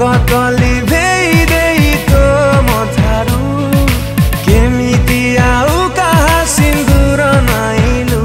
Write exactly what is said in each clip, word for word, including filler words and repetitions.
कली भेई देई तो मथारू केमिति आउ कहा सिंदूर नाइलु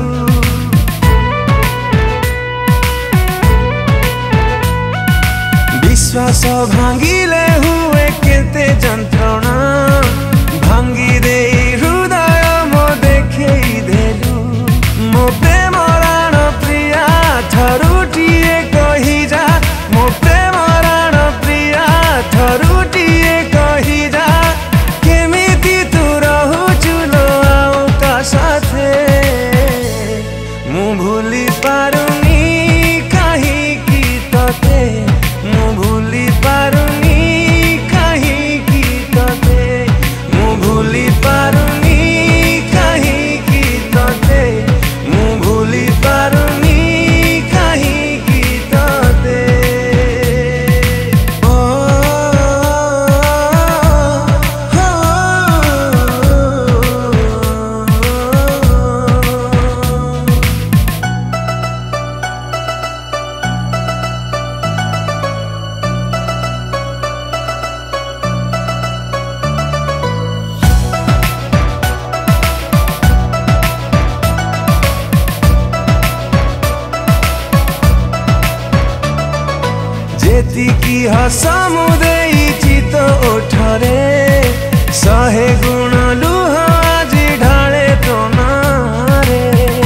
विश्वास भांगिले हुए केते जंत्रणा भांगी देई हृदय मो देखई देलु मो प्रेम राण प्रिया थरुटिए कही जा मो प्रेम राण प्रिया थरुटिए कही जा केमिति तू रहुचु लो आउ का साथे मु भूली पारुनी कहीं की तते मु भूली पारुनी कहीं की तते मु भूली पारुनी कहीं की तते मु भूली पारुनी कहीं की तते ओ हो जेती की हसमु देइछि तो ओठरे सहे गुण लुह आज ढाले तो नारे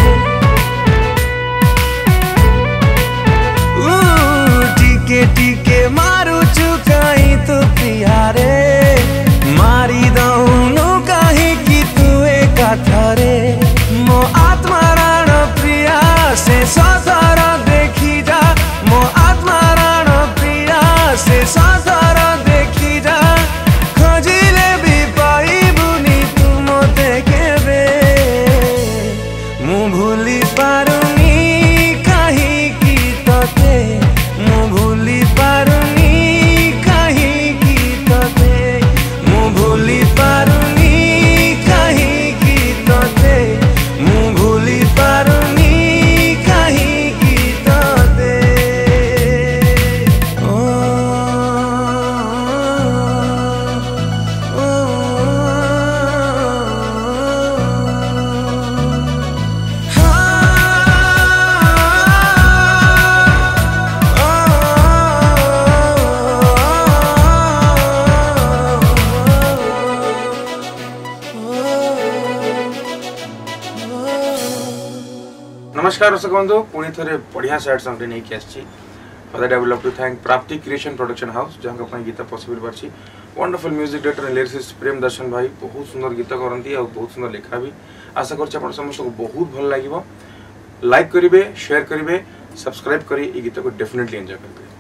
ऊ टिके टिके मारू चुकाई तो प्यारे मारी दउनु कहीं की तू एका थरे मो आत्मा राण प्रिया से ससर देखी जा मो आत्मा राण प्रिया से ससर देखी जा खोजिले भी पाइबुनी तू मते केबे मु भूली पारुनी कहीं की तते मु भूली पारुनी कहीं की तते मु भूली पारुनी कहीं की तते मु भूली पारुनी कहीं की तते ओ ओ नमस्कार दर्शक बंधु पुणी थे बढ़िया सैड सॉन्ग नहीं कि for that I would love to thank Prapti creation production house जहाँ का गीत possible party wonderful music director and lyricist Prem Darshan भाई बहुत सुंदर गीत करती और बहुत सुंदर लेखा भी आशा कर समस्त को बहुत भल लगे लाइक करेंगे शेयर करेंगे सब्सक्राइब करें ये गीत को डेफिनेटली एंजॉय करेंगे।